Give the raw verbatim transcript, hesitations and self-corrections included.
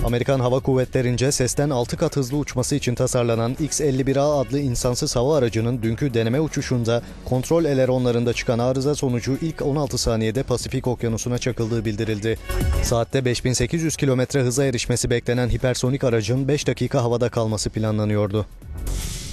Amerikan Hava Kuvvetleri'nce sesten altı kat hızlı uçması için tasarlanan X elli bir A adlı insansız hava aracının dünkü deneme uçuşunda kontrol eleronlarında çıkan arıza sonucu ilk on altı saniyede Pasifik Okyanusu'na çakıldığı bildirildi. Saatte beş bin sekiz yüz kilometre hıza erişmesi beklenen hipersonik aracın beş dakika havada kalması planlanıyordu.